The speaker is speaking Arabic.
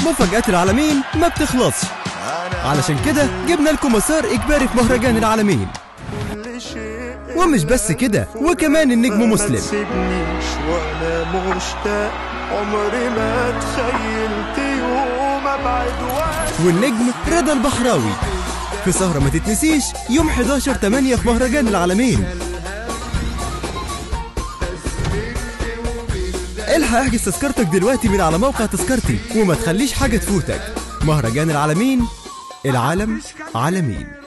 مفاجآت العالمين ما بتخلصش، علشان كده جبنا لكم مسار إجباري في مهرجان العالمين. ومش بس كده، وكمان النجم مسلم. وانا مشتاق عمري ما تخيلت يوم ابعد والنجم رضا البحراوي في سهرة ما تتنسيش يوم 11/8 في مهرجان العالمين. الحق احجز تذكرتك دلوقتي من على موقع تذكرتي وما تخليش حاجة تفوتك. مهرجان العالمين، العالم عالمين.